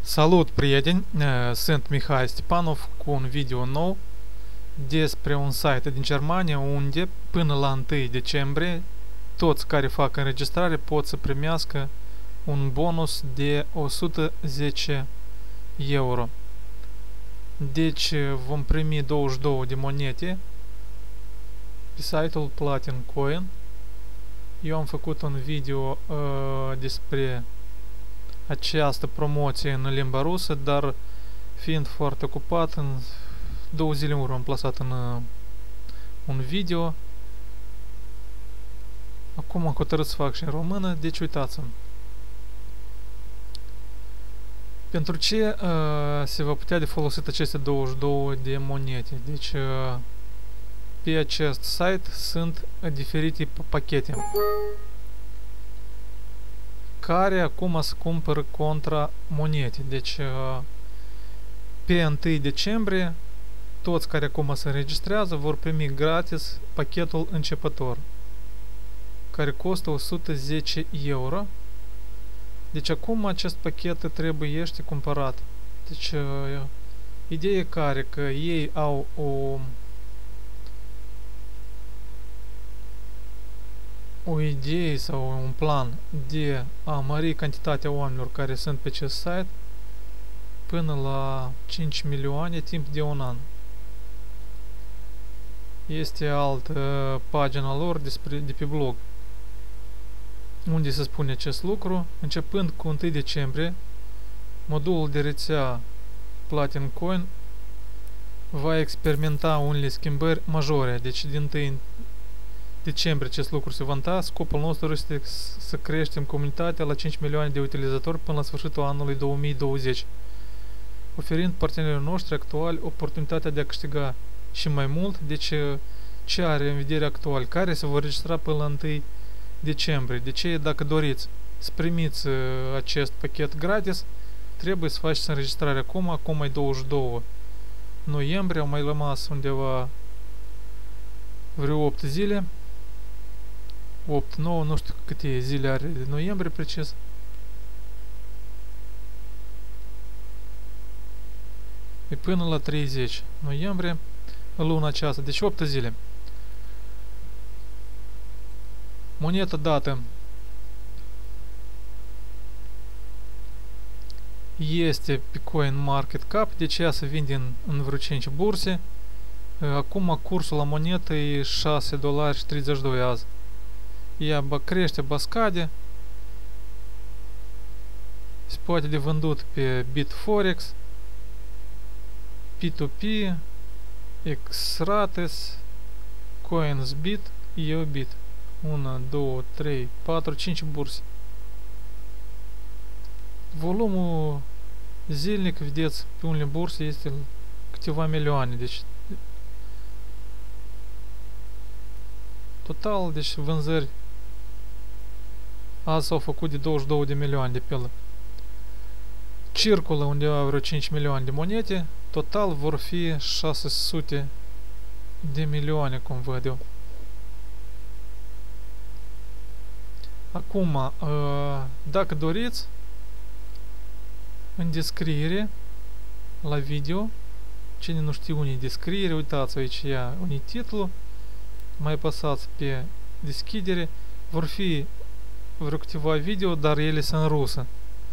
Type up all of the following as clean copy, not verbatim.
Salut, prieteni! Sunt Mihai Stepanov cu un video nou despre un site din Germania unde până la 1 decembrie toți care fac înregistrare pot să primească un bonus de 110 euro. Deci vom primi 22 de monede pe site-ul Platin Coin. Eu am făcut un video despre această promoție în limba rusă, dar fiind foarte ocupat, în 2 zile în urmă am plasat în un video. Acum am hotărât să fac și în română, deci uitați-mi. Pentru ce se va putea de folosit aceste 22 de monede? Deci pe acest site sunt diferite pachete care acum se cumpără contra monede. Deci pe 1 decembrie toți care acum se înregistrează vor primi gratis pachetul începător, care costă 110 euro. Deci acum acest pachet trebuie cumpărat. Deci ideea e care că ei au o idee sau un plan de a mări cantitatea oamenilor care sunt pe acest site până la 5 milioane timp de un an. Este altă pagina lor de pe blog unde se spune acest lucru. Începând cu 1 decembrie, modulul de rețea Platin Coin va experimenta unele schimbări majore. Deci din 1 decembrie acest lucru se va întâmpla. Scopul nostru este să creștem comunitatea la 5 milioane de utilizatori până la sfârșitul anului 2020, oferind partenerilor noștri actuali oportunitatea de a câștiga și mai mult. Deci ce are în vedere actual? Care se vor registra până la 1 decembrie. De ce, dacă doriți să primiți acest pachet gratis, trebuie să faceți înregistrare acum e 22 noiembrie, au mai rămas undeva vreo 8 zile, 8-9, nu știu câte zile are de noiembrie precis. E până la 30 noiembrie, luna aceasta, deci 8 zile. Moneta dată este pe CoinMarketCap, deci ea se vinde în vreo 5 burse. Acum cursul la monetă e $6.32 azi. Ea ba crește, ba scade. Se poate de vândut pe Bitforex, P2P, Xrates, CoinsBit, EOBit. 1, 2, 3, 4, 5 burse. Volumul zilnic, vedeți, pe unele burse este câteva milioane. Deci total, deci vânzări azi s-au făcut de 22 de milioane de pildă. Circulă undeva vreo 5 milioane de monede. Total vor fi 600 de milioane, cum văd eu. Acum, dacă doriți, în descriere la video, cine nu știe unde e descriere, uitați aici, unde e titlul, mai apăsați pe deschidere, vor fi vreo câteva video, dar ele sunt în rusă.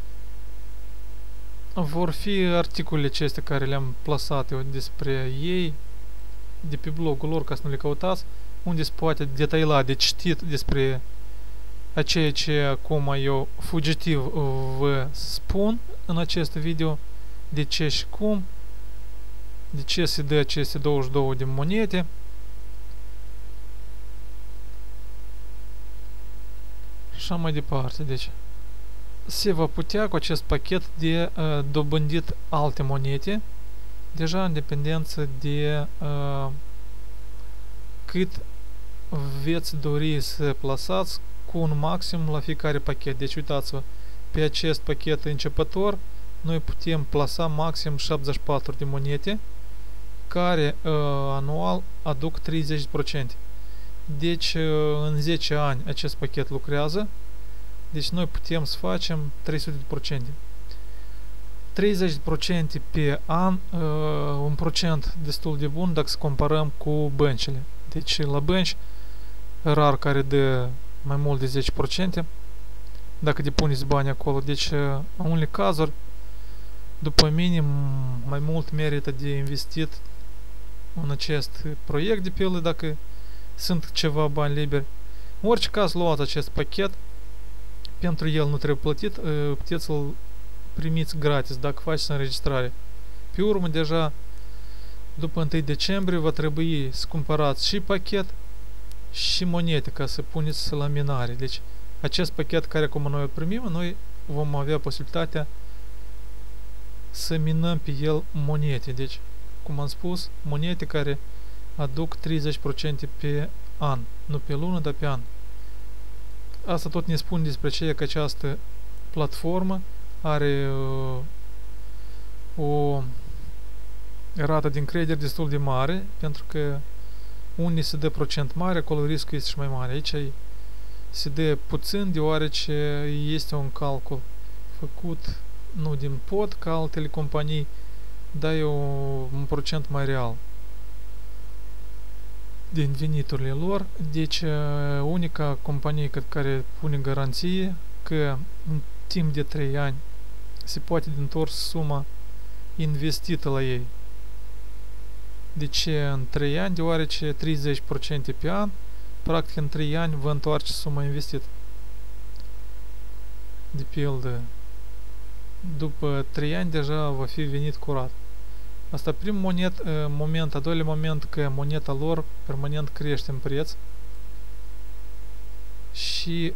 Vor fi articolele acestea care le-am plasat eu despre ei de pe blogul lor, ca să nu le căutați, unde se poate detaila de citit despre a ceea ce acum eu fugitiv vă spun în acest video, de ce și cum, de ce se dă aceste 22 de monede. Și mai departe, deci se va putea cu acest pachet de dobândit alte monede, deja în dependență de cât veți dori să plasați cu un maxim la fiecare pachet. Deci uitați-vă, pe acest pachet începător noi putem plasa maxim 74 de monede care anual aduc 30%. Deci în 10 ani acest pachet lucrează. Deci noi putem să facem 300%. 30% pe an, un procent destul de bun dacă să comparăm cu băncile. Deci la bănci, rar care dă mai mult de 10%, dacă depuneți bani acolo. Deci, în unele cazuri, după mine, mai mult merită de investit în acest proiect, de pildă, dacă sunt ceva bani liberi. În orice caz, luați acest pachet, pentru el nu trebuie plătit, puteți să-l primiți gratis dacă faceți înregistrare. Pe urmă, deja, după 1 decembrie, va trebui să cumpărați și pachet și monede ca să puneți la minare. Deci, acest pachet care acum noi îl primim, noi vom avea posibilitatea să minăm pe el monede. Deci, cum am spus, monede care aduc 30% pe an. Nu pe lună, dar pe an. Asta tot ne spune despre ceea că această platformă are o rată de încredere destul de mare, pentru că unde se dă procent mare, acolo riscul este și mai mare. Aici se dă puțin, deoarece este un calcul făcut nu din pod ca altele companii, dar e un procent mai real din veniturile lor. Deci unica companie care pune garanție că în timp de 3 ani se poate de întors suma investită la ei. De ce în 3 ani? Deoarece 30% pe an, practic în 3 ani vă întoarce suma investită. De pildă, după 3 ani deja va fi venit curat. Asta primul moment, a doilea moment că moneta lor permanent crește în preț și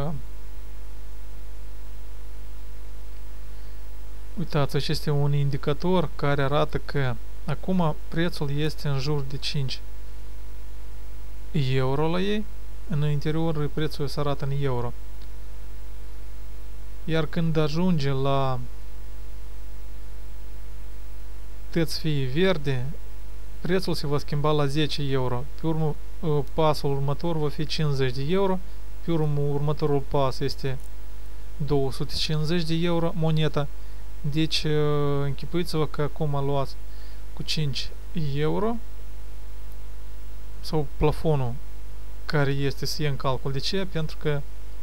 uitați, acesta este un indicator care arată că acum prețul este în jur de 5 euro la ei, în interior prețul se arată în euro. Iar când ajunge la tăți fie verde, prețul se va schimba la 10 euro. Pe urmă, pasul următor va fi 50 de euro. Pe urmă, următorul pas este 250 de euro moneta. Deci, închipuiți-vă că acum luați cu 5 euro sau plafonul care este să ia în calcul. De ce? Pentru că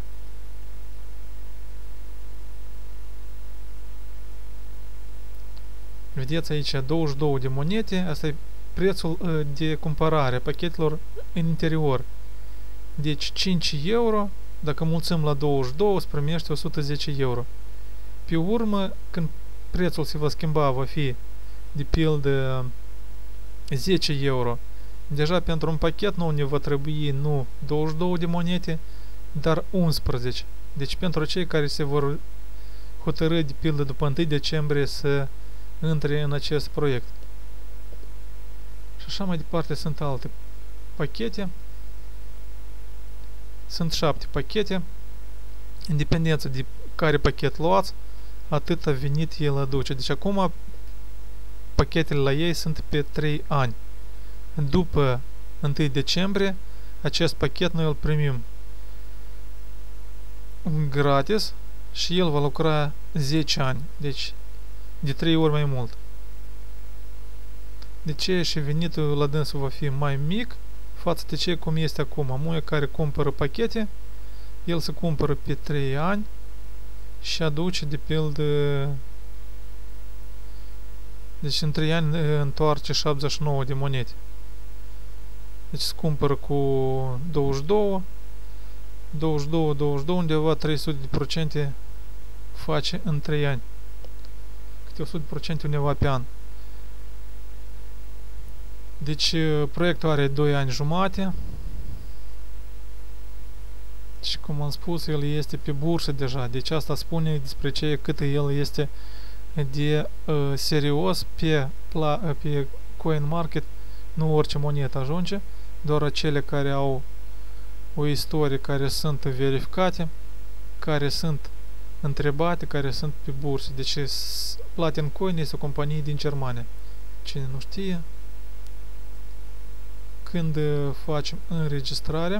vedeți aici 22 de monede, asta e prețul de cumpărare a pachetelor în interior. Deci 5 euro, dacă mulțim la 22, se primește 110 euro. Pe urmă, când prețul se va schimba, va fi de pildă 10 euro. Deja pentru un pachet nu ne va trebui nu 22 de monede, dar 11. Deci pentru cei care se vor hotărâ de pildă după 1 decembrie să intre în acest proiect. Și așa mai departe sunt alte pachete. Sunt 7 pachete. În dependență de care pachet luați, atâta venit el aduce. Deci acum pachetele la ei sunt pe 3 ani. După 1 decembrie, acest pachet noi îl primim gratis și el va lucra 10 ani. Deci de 3 ori mai mult. De ce și venitul la dânsul va fi mai mic față de ce cum este acum. Muie care cumpără pachete, el se cumpără pe 3 ani și aduce de pildă, deci în 3 ani întoarce 79 de monede. Deci se cumpără cu 22, undeva 300% face în 3 ani. Câte 100% undeva pe an. Deci proiectul are 2 ani jumate. Și cum am spus, el este pe bursă deja. Deci asta spune despre ce cât el este de serios pe CoinMarket. Nu orice monedă ajunge, doar acele care au o istorie, care sunt verificate, care sunt întrebate, care sunt pe bursă. Deci Platin Coin este o companie din Germania. Cine nu știe, când facem înregistrarea,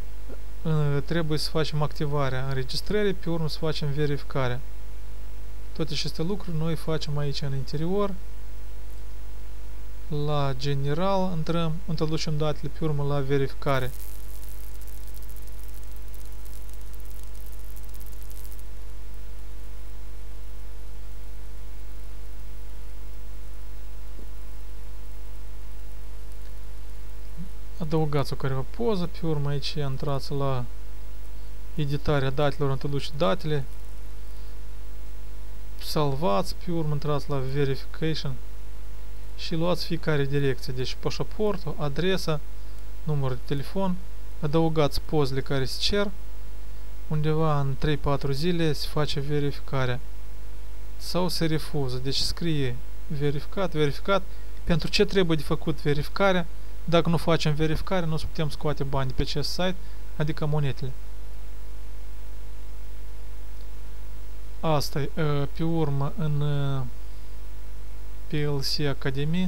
trebuie să facem activarea înregistrării, pe urmă să facem verificarea. Toate aceste lucruri noi facem aici în interior. La general intrăm, introducem datele, pe urmă la verificare. Adăugați o careva poză, pe urmă aici intrați la editarea datelor, introduceți datele, salvați, pe urmă intrați la verification și luați fiecare direcție, deci pașaportul, adresa, numărul de telefon, adăugați pozele care se cer, undeva în 3-4 zile se face verificarea sau se refuză, deci scrie verificat, verificat. Pentru ce trebuie de făcut verificarea? Dacă nu facem verificare, nu putem scoate bani de pe acest site, adică monetele. Asta e, pe urmă, în PLC Academy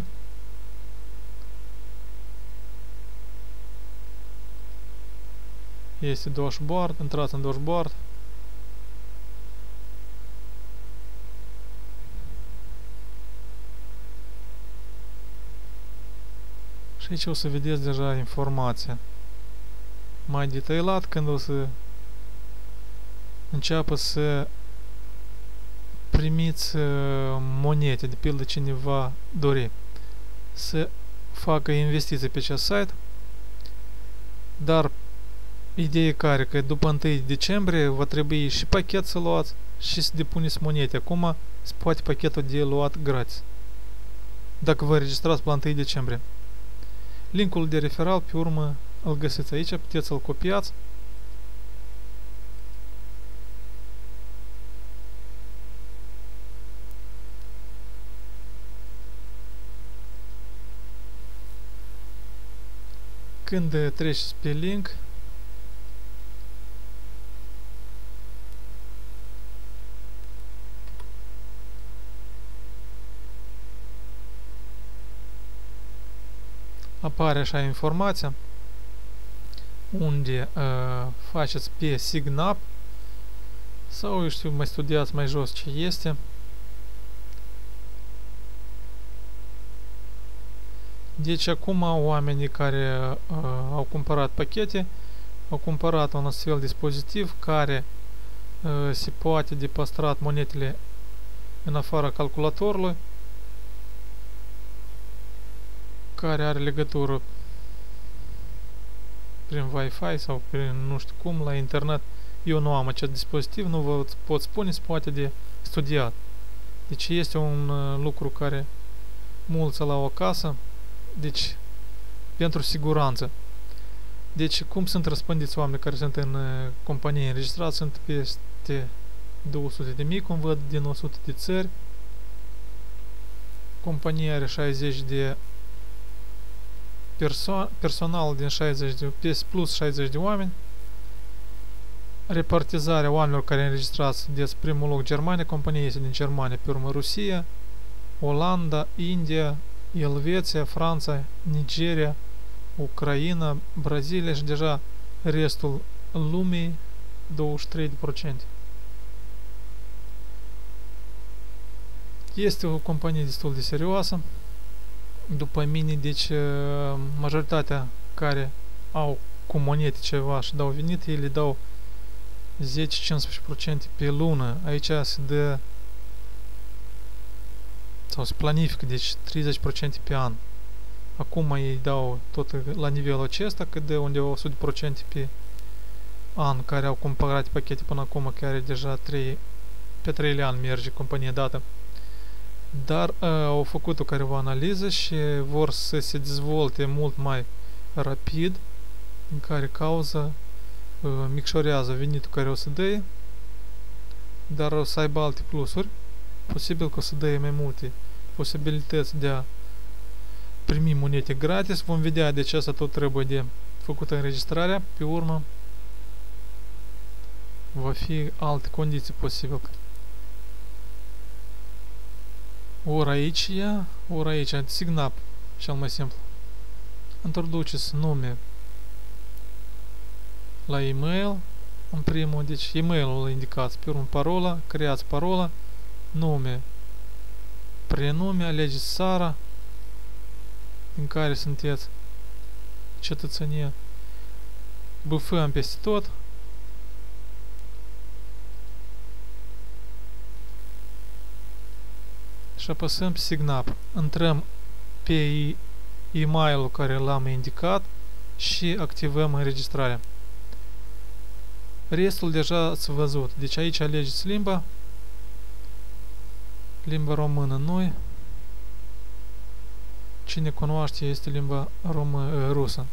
este dashboard, intrați în dashboard. Și aici o să vedeți deja informația mai detaliat când o să înceapă să primiți monete, de pildă cineva dori să facă investiții pe acest site, dar ideea care că după 1 decembrie va trebui și pachet să luați și să depuneți monete. Acum se poate pachetul de luat gratis dacă vă înregistrați pe 1 decembrie. Linkul de referal pe urmă îl găsiți aici, puteți să-l copiați. Când treceți pe link, apare așa informația unde faceți pe sign up sau, eu știu, mai studiați mai jos ce este. Deci acum oamenii care au cumpărat pachete au cumpărat un astfel dispozitiv care se poate de păstrat monetele în afara calculatorului, care are legătură prin Wi-Fi sau prin nu știu cum la internet. Eu nu am acest dispozitiv, nu vă pot spune, se poate de studiat. Deci este un lucru care mulți l-au acasă, deci pentru siguranță. Deci cum sunt răspândiți oameni care sunt în companie înregistrați? Sunt peste 200.000, cum văd, din 100 de țări. Compania are 60 de personal din 60 de, plus 60 de oameni. Repartizarea oamenilor care înregistrați de primul loc Germania, compania este din Germania, pe urmă Rusia, Olanda, India, Elveția, Franța, Nigeria, Ucraina, Brazilia și deja restul lumii 23%. Este o companie destul de serioasă. După mine, deci majoritatea care au cu monete ceva și dau venit, ele dau 10-15% pe lună. Aici se dă sau se planifică, deci 30% pe an. Acum ei dau tot la nivelul acesta, că dă undeva 100% pe an care au cumpărat pachete până acum, care deja pe 3 ani merge compania dată. Dar au făcut o careva analiză și vor să se dezvolte mult mai rapid, în care cauza micșorează venitul care o să dă, dar o să aibă alte plusuri. Posibil că o să dă mai multe posibilități de a primi monete gratis. Vom vedea, de ce asta tot trebuie de făcută înregistrarea. Pe urmă va fi alte condiții posibil. Ori aici, ori aici, sign up, cel mai simplu. Introduceți nume la e-mail, în primul, deci e-mailul îl indicați, pe urmă parola, creați parola, nume, prenume, alegeți țara din care sunteți, cetățenie, băfăm peste tot. Și apăsăm pe Signap. Intrăm pe e-mailul care l-am indicat și activăm înregistrarea. Restul deja ați văzut. Deci aici alegeți limba. Limba română noi. Cine cunoaște este limba rusă.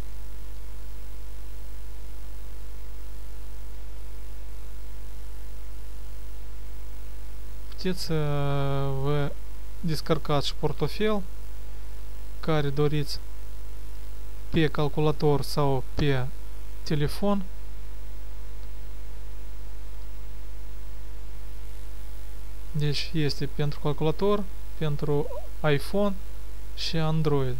Puteți să vă descărcați și portofel care doriți pe calculator sau pe telefon. Deci este pentru calculator, pentru iPhone și Android.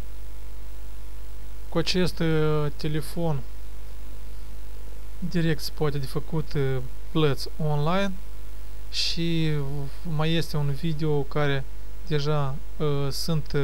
Cu acest telefon direct se poate de făcut plăți online și mai este un video care deja sunt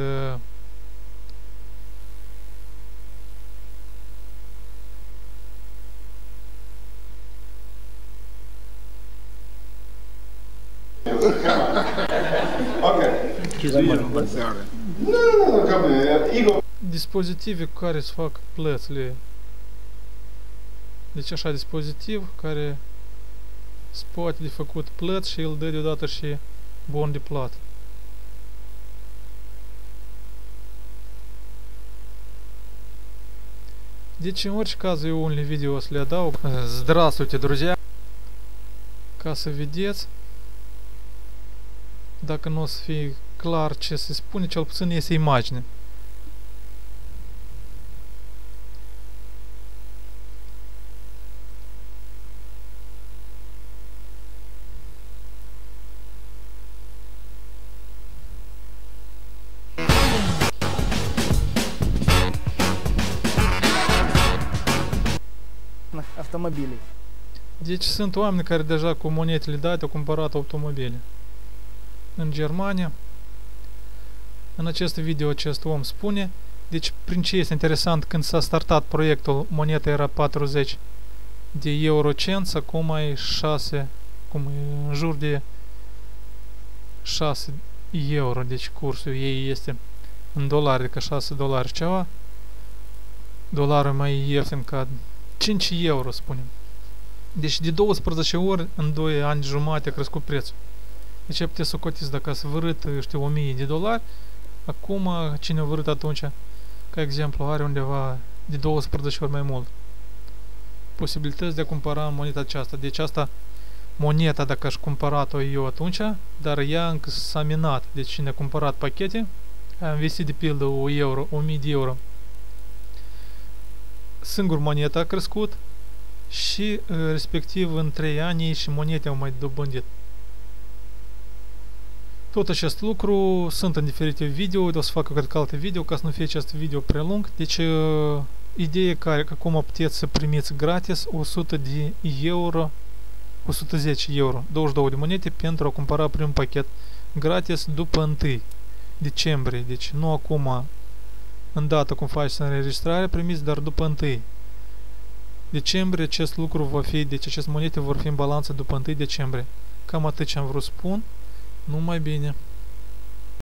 dispozitive cu care se fac plățile. Deci așa, dispozitiv care se poate de făcut plăți și îl dă deodată și bon de plată. Deci în orice caz eu unele video o să le adaug. Здравствуйте, друзья! Ca să vedeți. Dacă nu o să fie clar ce se spune, cel puțin este imagine. Автомобилей. Deci sunt oameni care deja cu monetele date au cumpărat automobile. În Germania. În acest video acest om spune. Deci prin ce este interesant, când s-a startat proiectul, moneta era 40 de eurocenți, acum e 6, cum e, în jur de 6 euro, deci cursul ei este în dolari, adică 6 dolari ceva. Dolarul mai ieftin ca 5 euro, spunem. Deci de 12 ori în 2 ani jumate a crescut prețul. Deci puteți să cotiți dacă ați vărât, știu, 1000 de dolari. Acum, cine a vărât atunci, ca exemplu, are undeva de 12 ori mai mult posibilități de a cumpăra moneta aceasta. Deci asta, moneta, dacă aș cumpărat-o eu atunci, dar ea încă s-a minat. Deci cine a cumpărat pachete, a investit de pildă 1 euro, 1000 de euro. Singur moneta a crescut și respectiv în 3 ani și monete au mai dobândit. Tot acest lucru sunt în diferite video, o să fac cred că alte video ca să nu fie acest video prea lung. Deci ideea care acum puteți să primiți gratis 100 de euro, 110 euro, 22 de monede pentru a cumpăra primul pachet gratis după 1 decembrie. Deci nu acum în data cum faceți înregistrare primiți, dar după 1 decembrie acest lucru va fi, deci aceste monede vor fi în balanță după 1 decembrie. Cam atât ce am vrut să spun. Numai bine!